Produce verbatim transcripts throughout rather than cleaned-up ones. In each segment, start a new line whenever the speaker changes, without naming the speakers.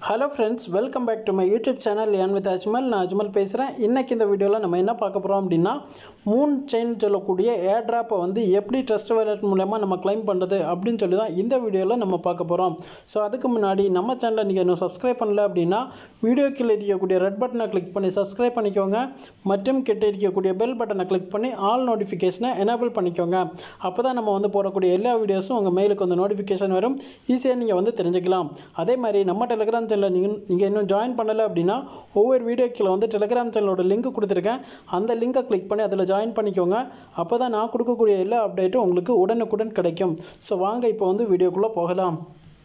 Hello friends, welcome back to my YouTube channel Learn with Ajmal. நான் Ajmal பேசுறேன். இன்னைக்கு இந்த வீடியோல நம்ம என்ன பார்க்க போறோம் அப்படினா மூன் செயின் சொல்லக்கூடிய airdrop வந்து எப்படி ட்ரஸ்ட் வாலெட் மூலமா நம்ம claim பண்றது அப்படினு சொல்லி தான் இந்த வீடியோல நம்ம பார்க்க போறோம். சோ அதுக்கு முன்னாடி நம்ம சேனலை நீங்க இன்னும் subscribe பண்ணல அப்படினா வீடியோ கீழ இருக்கக்கூடிய ரெட் பட்டனை கிளிக் பண்ணி subscribe பண்ணிக்கோங்க. மற்றும் கிட்ட இருக்கக்கூடிய பெல் பட்டனை கிளிக் பண்ணி all notification enable பண்ணிக்கோங்க. அப்பதான் நம்ம வந்து போடக்கூடிய எல்லா வீடியோஸும் உங்க மெயிலுக்கு வந்து நோட்டிஃபிகேஷன் வரும். ஈஸியா நீங்க வந்து தெரிஞ்சுக்கலாம். அதே மாதிரி நம்ம Telegram channel நீங்க இன்னும் ஜாயின் பண்ணல அப்படினா ஒவ்வொரு வீடியோ கீழ வந்து Telegram channelோட லிங்க் கொடுத்திருக்கேன். அந்த லிங்கை கிளிக் பண்ணி அதல ஜாயின் பண்ணிக்கோங்க. அப்பதான் நான் கொடுக்கக்கூடிய எல்லா அப்டேட்டும் உங்களுக்கு உடனுக்குடன் கிடைக்கும். சோ வாங்க இப்போ வந்து வீடியோக்குள்ள போகலாம்.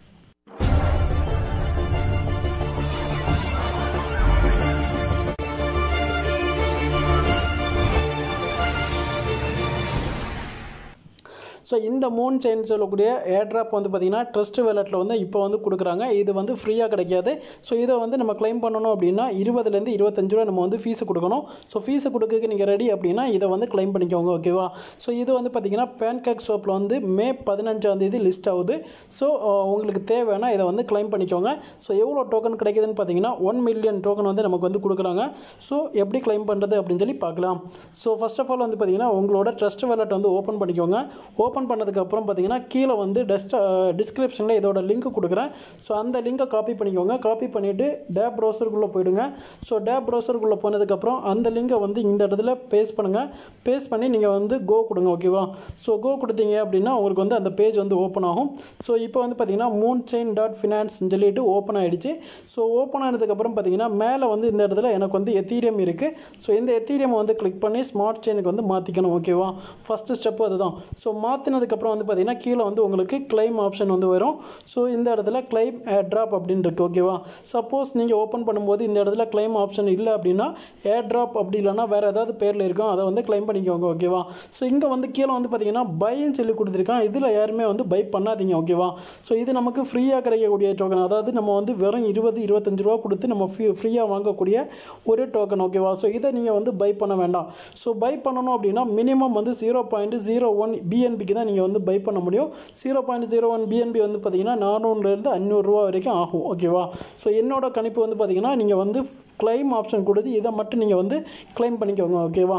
So இந்த மூன் செயின் சொல்லக்கூடிய airdrop வந்து பாத்தீங்கன்னா ட்ரஸ்ட் வாலெட்ல வந்து இப்போ வந்து கொடுக்கறாங்க. இது வந்து ஃப்ரீயா கிடைக்காது. சோ இத வந்து நம்ம claim பண்ணனும் அப்படினா இருபது ல இருந்து இருபத்தஞ்சு ரூபாய் நம்ம வந்து ஃபீஸ் கொடுக்கணும். சோ ஃபீஸ் கொடுக்கக்கு நீங்க ரெடி அப்படினா இத வந்து claim பண்ணிக்கோங்க. ஓகேவா? சோ இது வந்து பாத்தீங்கன்னா Pancakeswapல வந்து மே பதினைந்தாம் தேதி லிஸ்ட் ஆகுது. சோ உங்களுக்கு தேவைனா இத வந்து claim பண்ணிக்கோங்க. சோ எவ்வளவு டோக்கன் கிடைக்குதுன்னு பாத்தீங்கன்னா one million டோக்கன் வந்து நமக்கு வந்து கொடுக்கறாங்க. சோ எப்படி claim பண்றது அப்படினு சொல்லி பார்க்கலாம். சோ ஃபர்ஸ்ட் ஆஃப் ஆல் வந்து பாத்தீங்கன்னா உங்களோட ட்ரஸ்ட் வாலெட் வந்து ஓபன் பண்ணிக்கோங்க. ஓபன் பண்ணதுக்கு அப்புறம் பாத்தீங்கன்னா கீழ வந்து டிஸ்கிரிப்ஷன்ல இதோட லிங்க் கொடுக்கிறேன். சோ அந்த லிங்கை காப்பி பண்ணிக்கோங்க. காப்பி பண்ணிட்டு டேப் browserக்குள்ள போய்டுங்க. சோ டேப் browserக்குள்ள போனதுக்கு அப்புறம் அந்த லிங்கை வந்து இந்த இடத்துல பேஸ்ட் பண்ணுங்க. பேஸ்ட் பண்ணி நீங்க வந்து கோ கொடுங்க. ஓகேவா? சோ கோ கொடுத்தீங்க அப்படினா உங்களுக்கு வந்து அந்த பேஜ் வந்து ஓபன் ஆகும். சோ இப்போ வந்து பாத்தீங்கன்னா moonchain dot finance ன்னு சொல்லிட்டு ஓபன் ஆயிடுச்சு. சோ ஓபன் ஆனதுக்கு அப்புறம் பாத்தீங்கன்னா மேலே வந்து இந்த இடத்துல எனக்கு வந்து எத்தீரியம் இருக்கு. சோ இந்த எத்தீரியம் வந்து கிளிக் பண்ணி ஸ்மார்ட் செயினுக்கு வந்து மாத்திக்கணும். ஓகேவா? ஃபர்ஸ்ட் ஸ்டெப் அதுதான். சோ மாத்தினதுக்கு அப்புறம் வந்து பாத்தீங்கன்னா கீழ வந்து உங்களுக்கு claim ஆப்ஷன் வந்து வரும். சோ இந்த இடத்துல claim airdrop அப்படினு இருக்கு. ஓகேவா? சப்போஸ் நீங்க ஓபன் பண்ணும்போது இந்த இடத்துல claim ஆப்ஷன் இல்ல அப்படினா airdrop அப்படி இல்லனா வேற ஏதாவது பேர்ல இருக்கும். அத வந்து claim பண்ணிக்கோங்க. ஓகேவா? சோ இங்க வந்து கீழ வந்து பாத்தீங்கன்னா buy ன்னு சொல்லி கொடுத்திருக்கான். இதுல யாருமே வந்து buy பண்ணாதீங்க. ஓகேவா? சோ இது நமக்கு ஃப்ரீயா கிடைக்கக்கூடிய டோக்கன். அதாவது நம்ம வந்து வெறும் இருபது இருபத்தஞ்சு ரூபாய் கொடுத்து நம்ம ஃப்ரீயா வாங்கக்கூடிய ஒரு டோக்கன். ஓகேவா? சோ இத நீங்க வந்து buy பண்ண வேண்டாம். சோ buy பண்ணனும் அப்படினா மினிமம் வந்து zero point zero one B N B க்கு தான் நீங்க வந்து buy பண்ண முடியும். zero point zero one B N B வந்து பாத்தீங்கன்னா நானூறு ல இருந்து ஐநூறு ரூபாய் வரைக்கும் ஆகும். ஓகேவா? சோ என்னோட கணிப்பு வந்து பாத்தீங்கன்னா நீங்க வந்து claim ஆப்ஷன் கொடுத்து இத மட்டும் நீங்க வந்து claim பண்ணிக்கோங்க. ஓகேவா?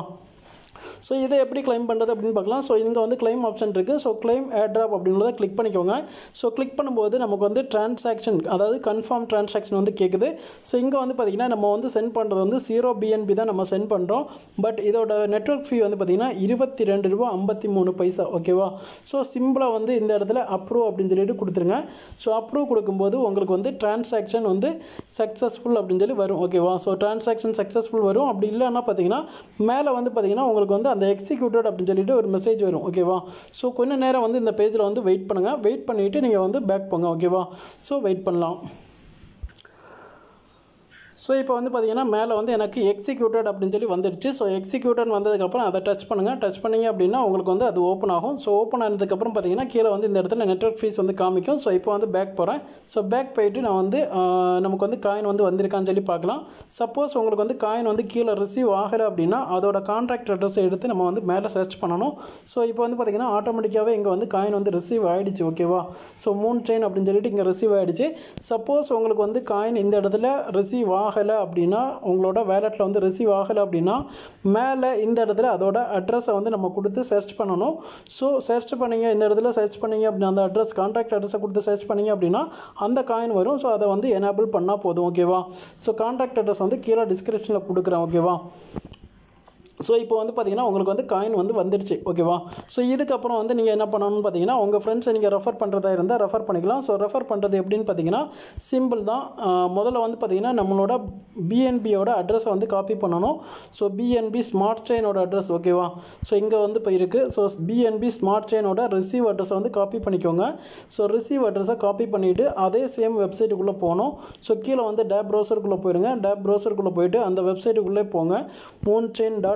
சோ இதை எப்படி claim பண்றது அப்படினு பார்க்கலாம். சோ இங்க வந்து claim ஆப்ஷன் இருக்கு. சோ claim airdrop அப்படிங்கறத கிளிக் பண்ணிக்கோங்க. சோ கிளிக் பண்ணும்போது நமக்கு வந்து transaction அதாவது confirm transaction வந்து கேக்குது. சோ இங்க வந்து பாத்தீங்கன்னா நம்ம வந்து சென்ட் பண்றது வந்து zero B N B தான் நம்ம சென்ட் பண்றோம். பட் இதோட நெட்வொர்க் ஃபீ வந்து பாத்தீங்கன்னா இருபத்தி ரெண்டு ரூபாய் ஐம்பத்தி மூணு பைசா. ஓகேவா? சோ சிம்பிளா வந்து இந்த இடத்துல அப்ரூவ் அப்படினு சொல்லிட்டு கொடுத்துருங்க. சோ அப்ரூவ் கொடுக்கும்போது உங்களுக்கு வந்து transaction வந்து successful அப்படினு சொல்லி வரும். ஓகேவா? சோ transaction successful வரும். அப்படி இல்லனா பாத்தீங்கன்னா மேலே வந்து பாத்தீங்கன்னா உங்களுக்கு வந்து அந்த executed அப்படினு சொல்லிட்டு ஒரு மெசேஜ் வரும். ஓகேவா? சோ கொஞ்ச நேரம் வந்து இந்த பேஜ்ல வந்து வெயிட் பண்ணுங்க. வெயிட் பண்ணிட்டு நீங்க வந்து பேக் போங்க. ஓகேவா? சோ வெயிட் பண்ணலாம். சோ இப்போ வந்து பாத்தீங்கன்னா மேலே வந்து எனக்கு executed அப்படினு சொல்லி வந்துருச்சு. சோ executed வந்ததுக்கு அப்புறம் அத டச் பண்ணுங்க. டச் பண்ணீங்க அப்படினா உங்களுக்கு வந்து அது ஓபன் ஆகும். சோ ஓபன் ஆனதுக்கு அப்புறம் பாத்தீங்கன்னா கீழ வந்து இந்த இடத்துல நெட்வொர்க் ஃபீஸ் வந்து காமிக்கும். சோ இப்போ வந்து பேக் போறேன். சோ பேக் போயிட்டு நான் வந்து நமக்கு வந்து காயின் வந்து வந்திருக்கான்னு சொல்லி பார்க்கலாம். சப்போஸ் உங்களுக்கு வந்து காயின் வந்து கீழ ரிசீவ் ஆகல அப்படினா அதோட கான்ட்ராக்ட் அட்ரஸ் எடுத்து நம்ம வந்து மேலே சர்ச் பண்ணனும். சோ இப்போ வந்து பாத்தீங்கன்னா ஆட்டோமேட்டிக்காவே இங்க வந்து காயின் வந்து ரிசீவ் ஆயிடுச்சு. ஓகேவா? சோ moonchain அப்படினு சொல்லிட்டு இங்க ரிசீவ் ஆயிடுச்சு. சப்போஸ் உங்களுக்கு வந்து காயின் இந்த இடத்துல ரிசீவ் ஆகல அப்படினா உங்களோட வாலெட்ல வந்து ரிசீவ் ஆகல அப்படினா மேலே இந்த இடத்துல அதோட அட்ரஸை வந்து நம்ம கொடுத்து சர்ச் பண்ணனும். சோ சர்ச் பண்ணீங்க இந்த இடத்துல சர்ச் பண்ணீங்க அப்படினா அந்த அட்ரஸ் கான்டாக்ட் அட்ரஸை கொடுத்து சர்ச் பண்ணீங்க அப்படினா அந்த காயின் வரும். சோ அதை வந்து எனேபிள் பண்ணா போதும். ஓகேவா? சோ கான்டாக்ட் அட்ரஸ் வந்து கீழ டிஸ்கிரிப்ஷன்ல கொடுக்குறேன். ஓகேவா? சோ இப்போ வந்து பாத்தீங்கன்னா உங்களுக்கு வந்து காயின் வந்து வந்துருச்சு. ஓகேவா? சோ இதுக்கு அப்புறம் வந்து நீங்க என்ன பண்ணனும்னு பாத்தீங்கன்னா உங்க फ्रेंड्स நீங்க ரெஃபர் பண்றதா இருந்தா ரெஃபர் பண்ணிக்கலாம். சோ ரெஃபர் பண்றது எப்படின்னு பாத்தீங்கன்னா சிம்பிள் தான். முதல்ல வந்து பாத்தீங்கன்னா நம்மளோட B N B யோட அட்ரஸ் வந்து காப்பி பண்ணனும். So B N B smart chain ஓட அட்ரஸ். ஓகேவா? சோ இங்க வந்து இப்ப இருக்கு. So B N B smart chain ஓட ரிசீவ் அட்ரஸ் வந்து காப்பி பண்ணிக்கோங்க. சோ ரிசீவ் அட்ரஸை காப்பி பண்ணிட்டு அதே சேம் வெப்சைட்டுக்குள்ள போணும். சோ கீழ வந்து டேப் browserக்குள்ள போயிடுங்க. டேப் browserக்குள்ள போயிட்டு அந்த வெப்சைட்டுக்குள்ள போங்க. moonchain dot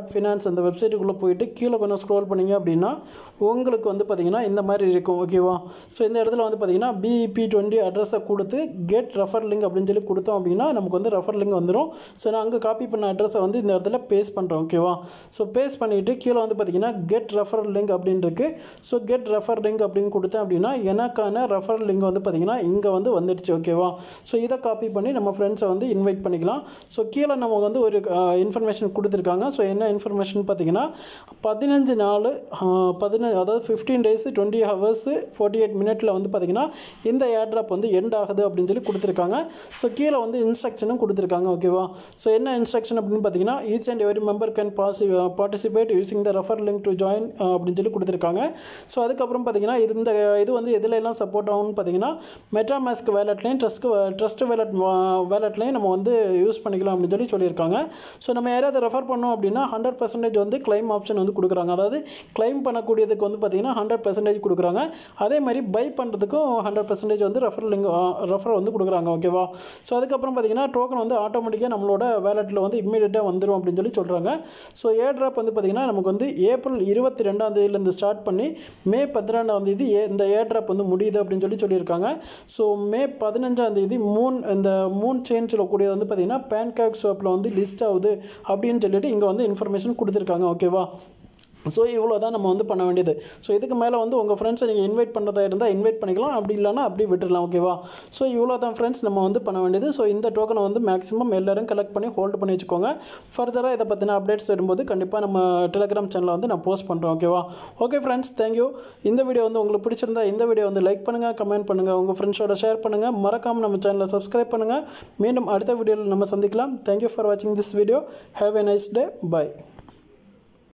ஆப் ஃபினான்ஸ் அந்த வெப்சைட்டுக்குள்ளே போயிட்டு கீழே கொஞ்சம் ஸ்க்ரோல் பண்ணிங்க அப்படின்னா உங்களுக்கு வந்து பார்த்திங்கன்னா இந்த மாதிரி இருக்கும் ஓகேவா. ஸோ இந்த இடத்துல வந்து பார்த்திங்கன்னா பிஇபி டுவெண்ட்டி அட்ரஸை கொடுத்து கெட் ரெஃபர் லிங்க் அப்படின்னு சொல்லி கொடுத்தோம் அப்படின்னா நமக்கு வந்து ரெஃபர் லிங்க் வந்துடும். ஸோ நான் அங்கே காப்பி பண்ண அட்ரஸை வந்து இந்த இடத்துல பேஸ்ட் பண்ணுறேன் ஓகேவா. ஸோ பேஸ்ட் பண்ணிவிட்டு கீழே வந்து பார்த்திங்கன்னா கெட் ரெஃபர் லிங்க் அப்படின்னு இருக்குது. ஸோ கெட் ரெஃபர் லிங்க் அப்படின்னு கொடுத்தேன் அப்படின்னா எனக்கான ரெஃபர் லிங்க் வந்து பார்த்திங்கன்னா இங்கே வந்து வந்துடுச்சு ஓகேவா. ஸோ இதை காப்பி பண்ணி நம்ம ஃப்ரெண்ட்ஸை வந்து இன்வைட் பண்ணிக்கலாம். ஸோ கீழே நம்ம வந்து ஒரு இன்ஃபர்மேஷன் கொடுத்துருக்காங்க. ஸோ என்ன இன்ஃபர்மேஷன் பார்த்திங்கன்னா பதினஞ்சு நாள் பதினஞ்சு அதாவது fifteen days twenty hours forty eight மினிட்ல வந்து பார்த்திங்கன்னா இந்த ஏர்ட்ராப் வந்து எண்ட் ஆகுது அப்படின்னு சொல்லி கொடுத்துருக்காங்க. ஸோ கீழே வந்து இன்ஸ்ட்ரக்ஷனும் கொடுத்துருக்காங்க ஓகேவா. ஸோ என்ன இன்ஸ்ட்ரக்ஷன் அப்படின்னு பார்த்தீங்கன்னா each and every member can பாசி participate using the refer link to join அப்படின்னு சொல்லி கொடுத்துருக்காங்க. ஸோ அதுக்கப்புறம் பார்த்தீங்கன்னா இது இந்த இது வந்து எதுல எல்லாம் சப்போர்ட் ஆகும்னு பார்த்தீங்கன்னா மெட்டாமாஸ்க் வேலட்லையும் ட்ரஸ்ட் ட்ரஸ்ட் வேலட் வேலட்லையும் நம்ம வந்து யூஸ் பண்ணிக்கலாம் அப்படின்னு சொல்லி சொல்லியிருக்காங்க. ஸோ நம்ம யாராவது ரெஃபர் பண்ணோம் அப்படின்னா ஹண்ட்ரட் பர்சன்டேஜ் வந்து கிளைம் ஆப்ஷன் வந்து கொடுக்குறாங்க. அதாவது கிளைம் பண்ணக்கூடியதுக்கு வந்து பார்த்தீங்கன்னா ஹண்ட்ரட் பர்சன்டேஜ் கொடுக்குறாங்க. அதே மாதிரி பை பண்ணுறதுக்கும் ஹண்ட்ரட் பர்சன்டேஜ் வந்து ரெஃபர் லிங்க் ரெஃபர் வந்து கொடுக்குறாங்க ஓகேவா. ஸோ அதுக்கப்புறம் பார்த்தீங்கன்னா டோக்கன் வந்து ஆட்டோமேட்டிக்காக நம்மளோட வேலெட்டில் வந்து இம்மீடியட்டாக வந்துடும் அப்படின்னு சொல்லி சொல்கிறாங்க. ஸோ ஏர்ட்ராப் வந்து பார்த்திங்கன்னா நமக்கு வந்து ஏப்ரல் இருபத்தி ரெண்டாம் தேதியிலேருந்து ஸ்டார்ட் பண்ணி மே பதினெண்டாம் தேதி ஏ இந்த ஏர்ட்ராப் வந்து முடியுது அப்படின்னு சொல்லி சொல்லியிருக்காங்க. ஸோ மே பதினஞ்சாம் தேதி மூன் இந்த மூன் செயின் சொல்லக்கூடியது வந்து பார்த்திங்கன்னா பேன்கேக்ஸ்வாப்பில் வந்து லிஸ்ட் ஆகுது அப்படின்னு சொல்லிட்டு இங்கே வந்து இன்ஃபர்மேஷன் கொடுத்துருக்காங்க ஓகேவா. ஸோ இவ்வளோ தான் நம்ம வந்து பண்ண வேண்டியது. ஸோ இதுக்கு மேலே வந்து உங்கள் ஃப்ரெண்ட்ஸை நீங்கள் இன்வைட் பண்ணுறதா இருந்தால் இன்வைட் பண்ணிக்கலாம், அப்படி இல்லைனா அப்படி விட்டுடலாம் ஓகேவா. ஸோ இவ்வளோ தான் ஃப்ரெண்ட்ஸ் நம்ம வந்து பண்ண வேண்டியது. ஸோ இந்த டோக்கனை வந்து மேக்ஸிமம் எல்லோரும் கலெக்ட் பண்ணி ஹோல்டு பண்ணி வச்சுக்கோங்க. ஃபர்தராக இதை பற்றின அப்டேட்ஸ் வரும்போது கண்டிப்பாக நம்ம டெலிகிராம் சேனலில் வந்து நான் போஸ்ட் பண்ணுறேன் ஓகேவா. Okay friends, thank you. இந்த வீடியோ வந்து உங்களுக்கு பிடிச்சிருந்தா இந்த வீடியோ வந்து லைக் பண்ணுங்கள், கமெண்ட் பண்ணுங்கள், உங்கள் ஃப்ரெண்ட்ஸோட ஷேர் பண்ணுங்கள், மறக்காமல் நம்ம சேனலை சப்ஸ்கிரைப் பண்ணுங்கள். மீண்டும் அடுத்த வீடியோவில் நம்ம சந்திக்கலாம். தேங்க்யூ ஃபார் வாட்சிங் this video. Have a nice day. By.